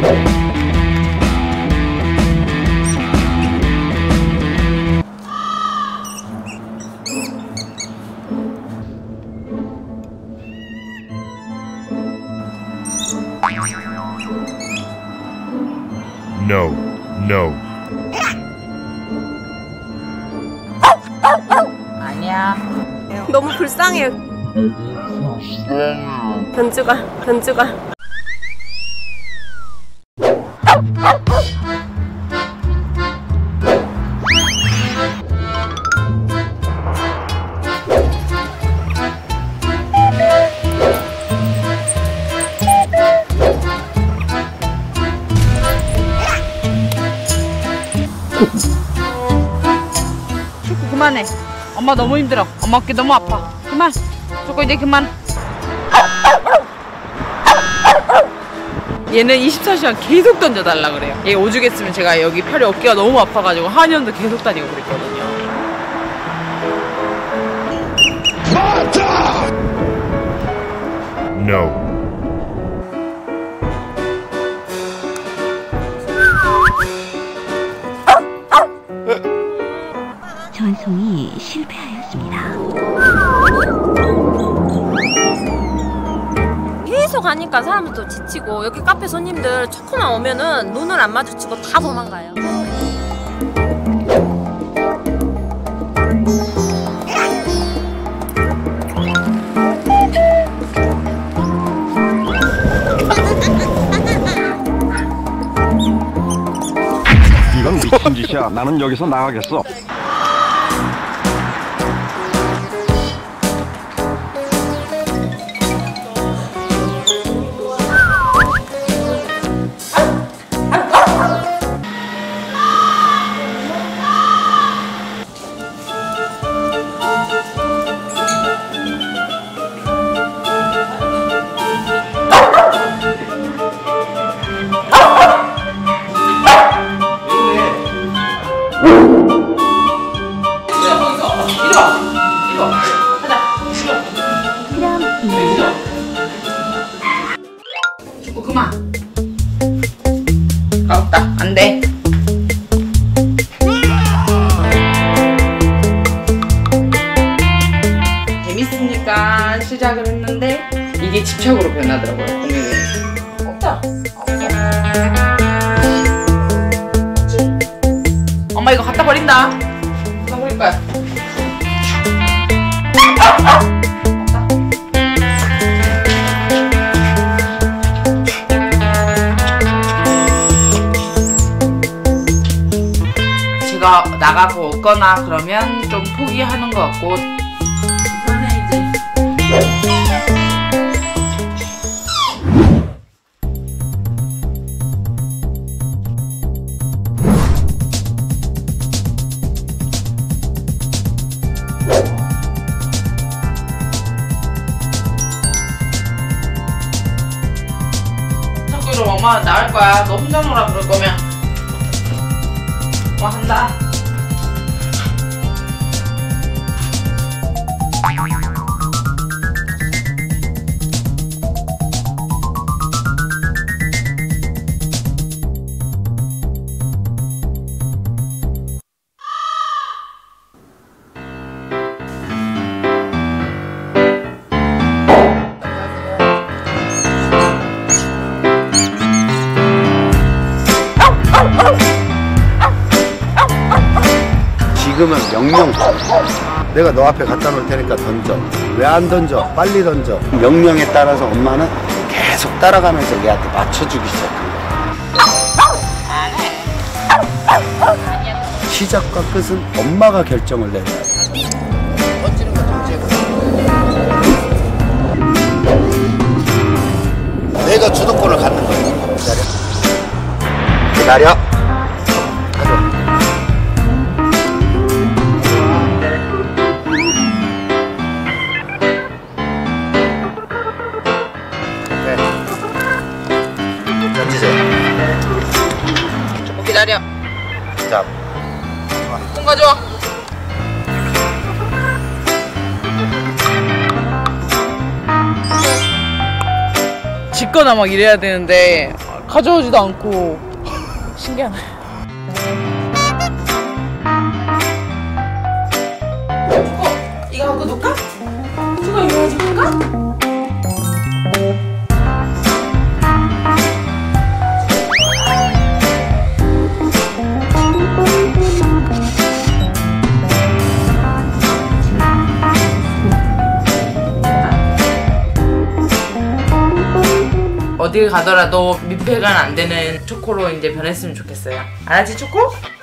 No, no. 아니야. 너무 불쌍해. 견주가. 초코 그만해. 엄마 너무 힘들어. 엄마 어깨 너무 아파. 그만. 초코 이제 그만. 얘는 24시간 계속 던져달라 그래요. 얘 오죽했으면 제가 여기 팔이 어깨가 너무 아파가지고 한의원도 계속 다니고 그랬거든요. No. 전송이 실패하였습니다. 계속 가니까 사람들도 지치고 여기 카페 손님들 초코만 오면은 눈을 안 마주치고 다 도망가요. 이건 미친 짓이야. 나는 여기서 나가겠어. 그만. 가없다. 안 돼. 재밌으니까 시작을 했는데 이게 집착으로 변하더라고요. 공연이. 없다. 없어. 엄마 이거 갖다 버린다. 갖다 버릴 거야. 제가 나가고 없거나 그러면 좀 포기하는 것 같고. 그만해 이제. 자꾸 이러면 엄마 나갈 거야. 너 혼자 놀아 그럴 거면. 뭐 한다. 지금은 명령. 내가 너 앞에 갖다 놓을 테니까 던져. 왜 안 던져? 빨리 던져. 명령에 따라서 엄마는 계속 따라가면서 얘한테 맞춰주기 시작한 거야. 시작과 끝은 엄마가 결정을 내려야 돼. 던지는 거 던지고. 내가 주도권을 갖는 거야. 기다려. 기다려. 자, 손 가져와. 짓거나 막 이래야 되는데 가져오지도 않고 신기하네. 이거 갖고 놀까? 수가 이거 가지고 놀까? 어딜 가더라도 민폐가 안 되는 초코로 이제 변했으면 좋겠어요. 알았지, 초코?